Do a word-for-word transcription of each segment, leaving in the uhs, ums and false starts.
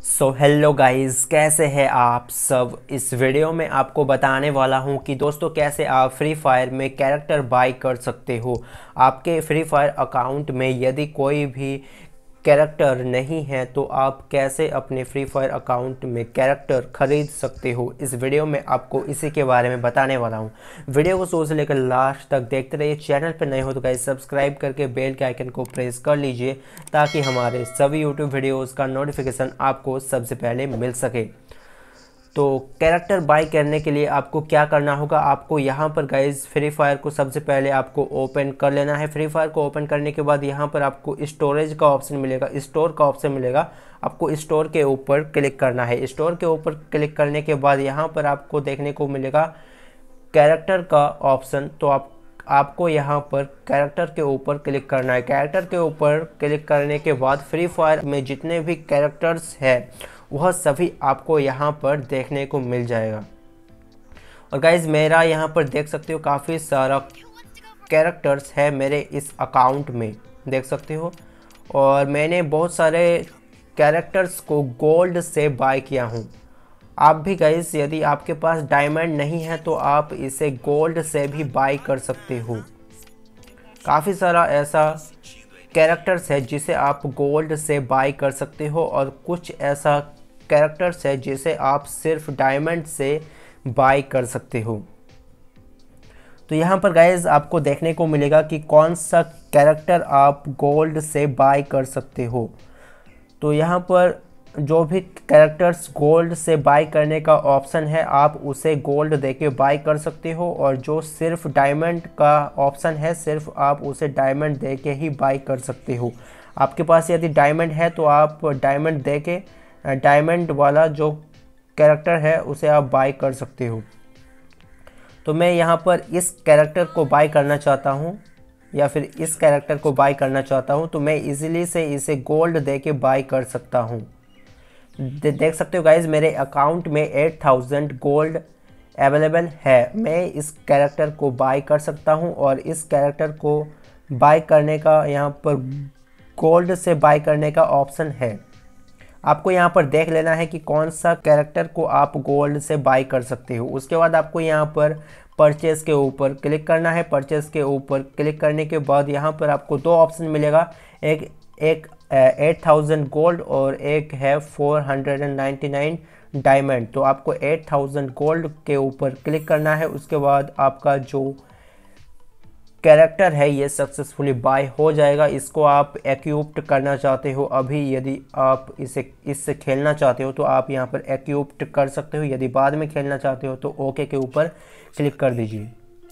So hello guys, कैसे हैं आप सब। इस वीडियो में आपको बताने वाला हूं कि दोस्तों कैसे आप फ्री फायर में कैरेक्टर बाय कर सकते हो। आपके फ्री फायर अकाउंट में यदि कोई भी कैरेक्टर नहीं है तो आप कैसे अपने फ्री फायर अकाउंट में कैरेक्टर खरीद सकते हो। इस वीडियो में आपको इसी के बारे में बताने वाला हूं। वीडियो को शुरू से लेकर लास्ट तक देखते रहिए। चैनल पर नए हो तो गाइस सब्सक्राइब करके बेल के आइकन को प्रेस कर लीजिए ताकि हमारे सभी यूट्यूब वीडियोस का नोटिफिकेशन आपको सबसे पहले मिल सके। तो कैरेक्टर बाय करने के लिए आपको क्या करना होगा, आपको यहाँ पर गाइज फ्री फायर को सबसे पहले आपको ओपन कर लेना है। फ्री फायर को ओपन करने के बाद यहाँ पर आपको स्टोरेज का ऑप्शन मिलेगा, स्टोर का ऑप्शन मिलेगा। आपको स्टोर के ऊपर क्लिक करना है। स्टोर के ऊपर क्लिक करने के बाद यहाँ पर आपको देखने को मिलेगा कैरेक्टर का ऑप्शन। तो आप आपको यहाँ पर कैरेक्टर के ऊपर क्लिक करना है। कैरेक्टर के ऊपर क्लिक करने के बाद फ्री फायर में जितने भी कैरेक्टर्स हैं वह सभी आपको यहाँ पर देखने को मिल जाएगा। और गाइज मेरा यहाँ पर देख सकते हो काफ़ी सारा कैरेक्टर्स है मेरे इस अकाउंट में, देख सकते हो। और मैंने बहुत सारे कैरेक्टर्स को गोल्ड से बाय किया हूँ। आप भी गाइज यदि आपके पास डायमंड नहीं है तो आप इसे गोल्ड से भी बाय कर सकते हो। काफ़ी सारा ऐसा कैरेक्टर्स है जिसे आप गोल्ड से बाय कर सकते हो और कुछ ऐसा कैरेक्टर्स है जिसे आप सिर्फ डायमंड से बाय कर सकते हो। तो यहाँ पर गाइज आपको देखने को मिलेगा कि कौन सा कैरेक्टर आप गोल्ड से बाय कर सकते हो। तो यहाँ पर जो भी कैरेक्टर्स गोल्ड से बाय करने का ऑप्शन है आप उसे गोल्ड देके बाय कर सकते हो, और जो सिर्फ डायमंड का ऑप्शन है सिर्फ आप उसे डायमंड देके ही बाय कर सकते हो। आपके पास यदि डायमंड है तो आप डायमंड देके डायमंड वाला जो कैरेक्टर है उसे आप बाय कर सकते हो। तो मैं यहाँ पर इस कैरेक्टर को बाय करना चाहता हूँ या फिर इस कैरेक्टर को बाय करना चाहता हूँ, तो मैं इजीली से इसे गोल्ड देके बाय कर सकता हूँ। दे, देख सकते हो गाइज मेरे अकाउंट में एट थाउजेंड गोल्ड अवेलेबल है। मैं इस कैरेक्टर को बाय कर सकता हूँ और इस कैरेक्टर को बाय करने का यहाँ पर गोल्ड से बाय करने का ऑप्शन है। आपको यहाँ पर देख लेना है कि कौन सा कैरेक्टर को आप गोल्ड से बाय कर सकते हो। उसके बाद आपको यहाँ पर परचेस के ऊपर क्लिक करना है। परचेस के ऊपर क्लिक करने के बाद यहाँ पर आपको दो ऑप्शन मिलेगा, एक एक एट थाउजेंड गोल्ड और एक है four hundred and ninety nine diamond. तो आपको एट थाउजेंड गोल्ड के ऊपर क्लिक करना है। उसके बाद आपका जो कैरेक्टर है ये सक्सेसफुली बाय हो जाएगा। इसको आप एक्यूप्ड करना चाहते हो अभी, यदि आप इसे इससे खेलना चाहते हो तो आप यहाँ पर एक्यूप्ड कर सकते हो। यदि बाद में खेलना चाहते हो तो ओके के ऊपर क्लिक कर दीजिए।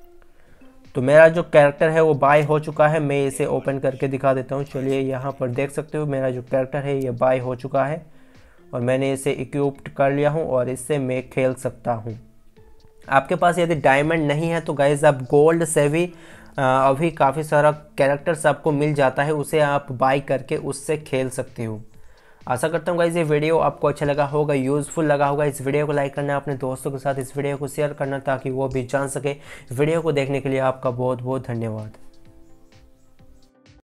तो मेरा जो कैरेक्टर है वो बाय हो चुका है। मैं इसे ओपन करके दिखा देता हूँ। चलिए यहाँ पर देख सकते हो मेरा जो कैरेक्टर है ये बाय हो चुका है और मैंने इसे एक्यूप्ड कर लिया हूँ और इससे मैं खेल सकता हूँ। आपके पास यदि डायमंड नहीं है तो गाइज आप गोल्ड से भी अभी काफ़ी सारा कैरेक्टर्स आपको मिल जाता है, उसे आप बाय करके उससे खेल सकते हो। आशा करता हूँ गाइस ये वीडियो आपको अच्छा लगा होगा, यूज़फुल लगा होगा। इस वीडियो को लाइक करना, अपने दोस्तों के साथ इस वीडियो को शेयर करना ताकि वो भी जान सके। वीडियो को देखने के लिए आपका बहुत बहुत धन्यवाद।